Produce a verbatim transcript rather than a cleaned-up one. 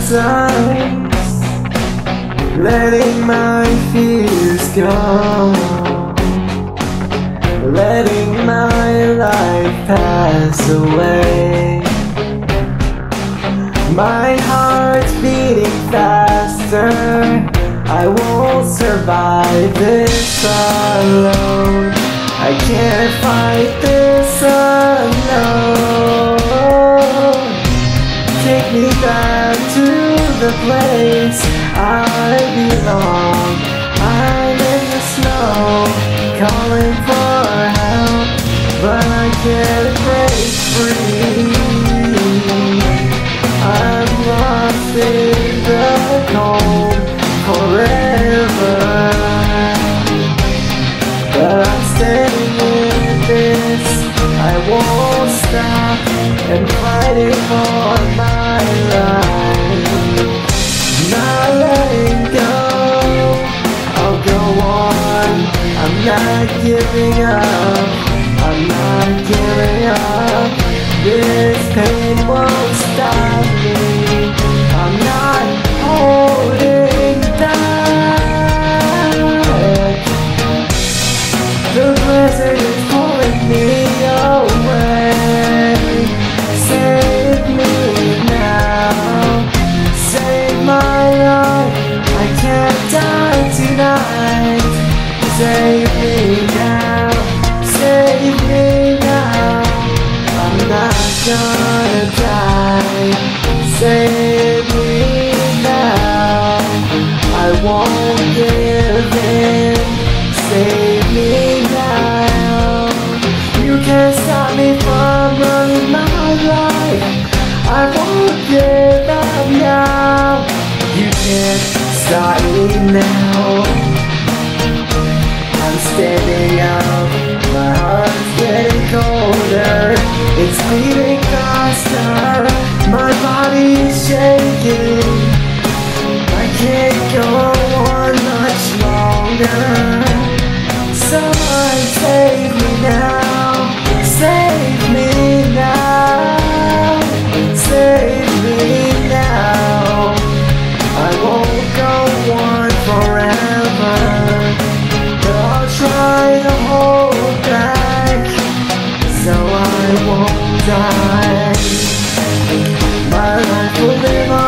sometimes, letting my fears go, letting my life pass away. My heart's beating faster, I won't survive this alone. I can't fight this alone. Take me back to the place I belong. I'm in the snow, calling for help, but I can't break free. I'm lost in the cold forever, but I'm staying in this. I won't stop and fighting for my life. Not letting go, I'll go on. I'm not giving up, I'm not giving up. This pain won't stop me, I'm not holding back. The blizzard is pulling me away. Save me now, save my life, I can't die tonight. Save me now, save me now, I'm not gonna die. Save me now, I won't give in. Save me now, you can't stop me from running my life. I won't give up now, you can't stop me now. I'm standing up, my heart's getting colder, it's beating faster, my body's shaking. I can't go on much longer. Someone save me now, save me now, save me now. I won't go on forever, but I'll try to hold back so I won't die. My life will live on.